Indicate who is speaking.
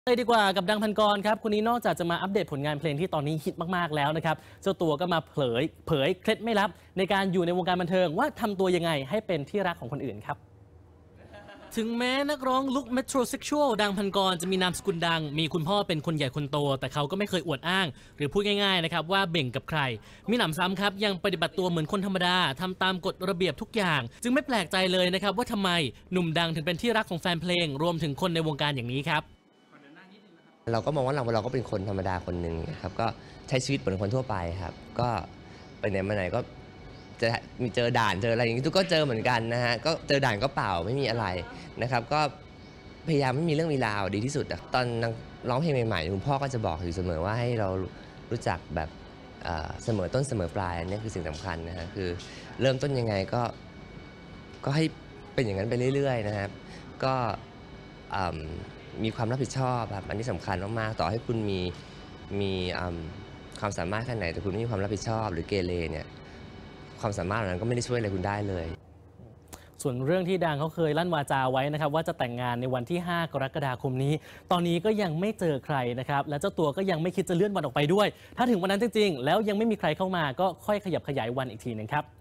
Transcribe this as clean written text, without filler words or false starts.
Speaker 1: เลยดีกว่ากับดังพันกรครับคนนี้นอกจากจะมาอัปเดตผลงานเพลงที่ตอนนี้ฮิตมากๆแล้วนะครับเจ้าตัวก็มาเผยเคล็ดไม่ลับในการอยู่ในวงการบันเทิงว่าทำตัวยังไงให้เป็นที่รักของคนอื่นครับถึงแม้นักร้องลุคเมโทรเซ็กชวลดังพันกรจะมีนามสกุลดังมีคุณพ่อเป็นคนใหญ่คนโตแต่เขาก็ไม่เคยอวดอ้างหรือพูดง่ายๆนะครับว่าเบ่งกับใครมีหนำซ้ำครับยังปฏิบัติตัวเหมือนคนธรรมดาทำตามกฎระเบียบทุกอย่างจึงไม่แปลกใจเลยนะครับว่าทำไมหนุ่มดังถึงเป็นที่รักของแฟนเพลงรวมถึงคนในวงการอย่างนี้ครับ
Speaker 2: เราก็มองว่าเราก็เป็นคนธรรมดาคนหนึ่งครับก็ใช้ชีวิตเหมือนคนทั่วไปครับก็ไปไหนมาไหนก็จะมีเจอด่านเจออะไรอย่างนี้ทุกก็เจอเหมือนกันนะฮะก็เจอด่านก็เปล่าไม่มีอะไรนะครับก็พยายามไม่มีเรื่องมีราวดีที่สุดตอนร้องเพลงใหม่ๆคุณพ่อก็จะบอกอยู่เสมอว่าให้เรารู้จักแบบเสมอต้นเสมอปลายอันนี้คือสิ่งสำคัญนะฮะคือเริ่มต้นยังไงก็ให้เป็นอย่างนั้นไปเรื่อยๆนะครับก็มีความรับผิดชอบครับอันนี้สำคัญมากๆต่อให้คุณมีความสามารถแค่ไหนแต่คุณไม่มีความรับผิดชอบหรือเกเรเนี่ยความสามารถเหล่านั้นก็ไม่ได้ช่วยอะไรคุณได้เลย
Speaker 1: ส่วนเรื่องที่ดังเขาเคยลั่นวาจาไว้นะครับว่าจะแต่งงานในวันที่ 5 กรกฎาคมนี้ตอนนี้ก็ยังไม่เจอใครนะครับและเจ้าตัวก็ยังไม่คิดจะเลื่อนวันออกไปด้วยถ้าถึงวันนั้นจริงๆแล้วยังไม่มีใครเข้ามาก็ค่อยขยับขยายวันอีกทีนึงครับ